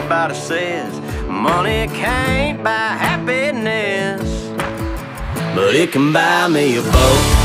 everybody says money can't buy happiness, but it can buy me a boat.